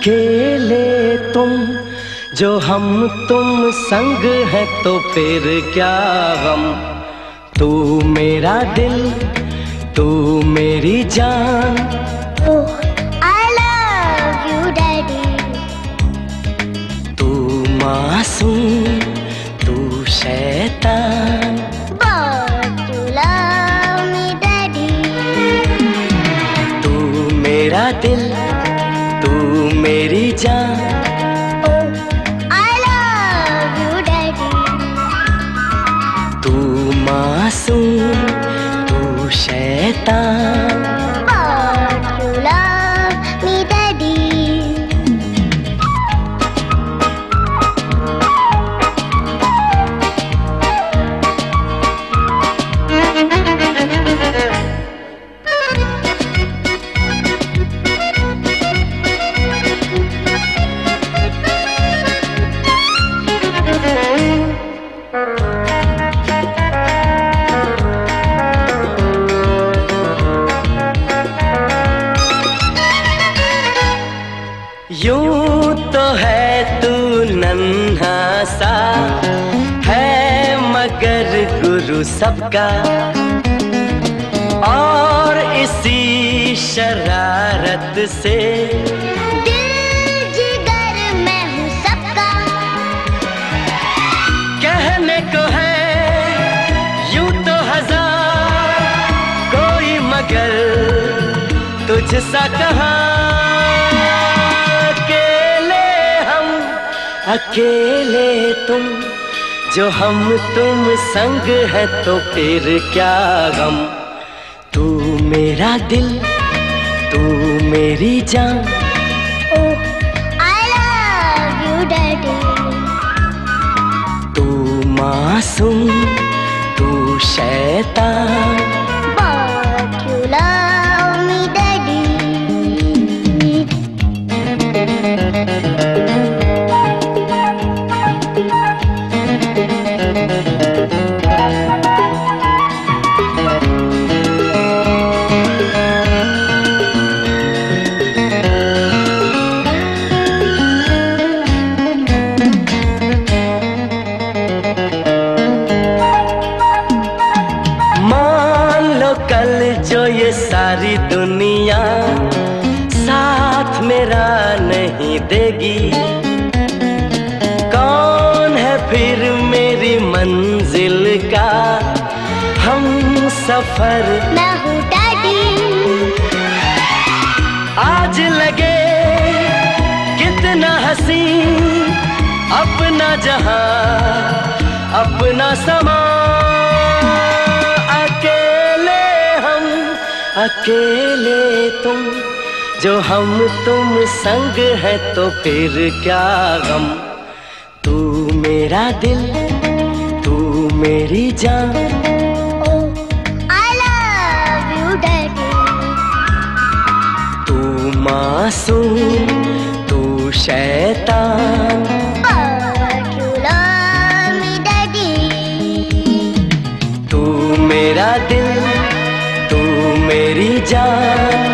अकेले तुम जो हम तुम संग है तो फिर क्या गम। तू मेरा दिल तू मेरी जान। Oh, I love you, Daddy. तू मासूम तू शैतान। But you love me, Daddy. तू मेरा दिल तू मेरी जान। Oh, I love you, Daddy. तू मासूम तू शैतान। But you love me, Daddy. यूं तो है तू नन्हा सा है मगर गुरु सबका, और इसी शरारत से दिल जिगर मैं हूँ सबका। कहने को है यूं तो हजार कोई मगर तुझसा कहाँ। अकेले तुम जो हम तुम संग है तो फिर क्या गम। तू मेरा दिल तू मेरी जान। Oh, I love you, Daddy. तू मासूम तू शैतान। But you love me, Daddy. कल जो ये सारी दुनिया साथ मेरा नहीं देगी, कौन है फिर मेरी मंजिल का हम सफर। मैं हूँ डैडी। आज लगे कितना हसी अपना जहां अपना समा। अकेले तुम जो हम तुम संग है तो फिर क्या गम। तू मेरा दिल तू मेरी जान। Oh, I love you, Daddy. तू मासूम तू शैतान। But you love me, Daddy. तू मेरा दिल तू मेरी जान।